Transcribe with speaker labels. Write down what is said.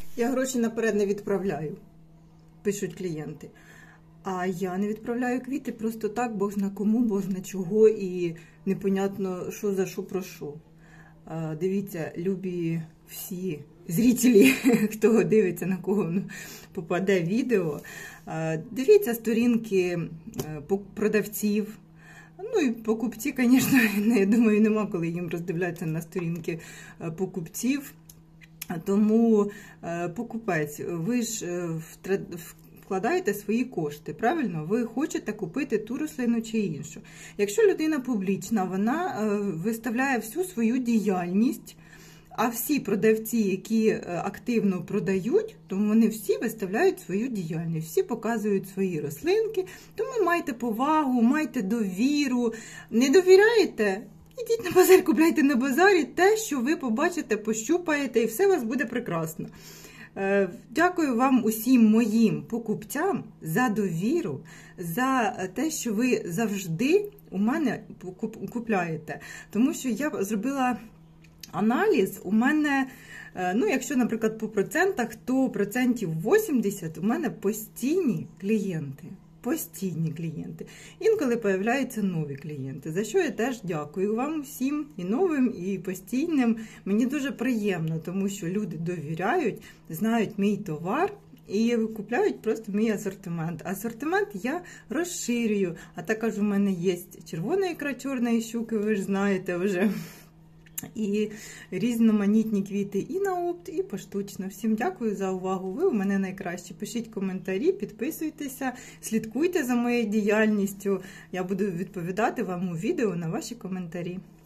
Speaker 1: Я гроші наперед не відправляю, пишуть клієнти. А я не відправляю квіти просто так, бог зна кому, бог зна чого, і непонятно, що за що про що. Дивіться, любі всі зрителі, хто дивиться, на кого попаде відео, дивіться сторінки продавців. Ну і покупці, звісно, я думаю, нема коли їм роздивлятися на сторінки покупців. Тому покупець, ви ж вкладаєте свої кошти, правильно? Ви хочете купити ту рослину чи іншу. Якщо людина публічна, вона виставляє всю свою діяльність, а всі продавці, які активно продають, тому вони всі виставляють свою діяльність, всі показують свої рослинки, тому майте повагу, майте довіру. Не довіряєте? Ідіть на базар, купляйте на базарі те, що ви побачите, пощупаєте, і все у вас буде прекрасно. Дякую вам усім моїм покупцям за довіру, за те, що ви завжди у мене купляєте. Тому що я зробила аналіз, у мене, ну якщо, наприклад, по процентах, то 80% у мене постійні клієнти. Постійні клієнти. Інколи появляються нові клієнти, за що я теж дякую вам всім, і новим, і постійним. Мені дуже приємно, тому що люди довіряють, знають мій товар і купляють просто мій асортимент. Асортимент я розширюю, а також у мене є червона ікра чорної щуки, ви ж знаєте вже. І різноманітні квіти і на опт, і поштучно. Всім дякую за увагу. Ви у мене найкращі. Пишіть коментарі, підписуйтеся, слідкуйте за моєю діяльністю. Я буду відповідати вам у відео на ваші коментарі.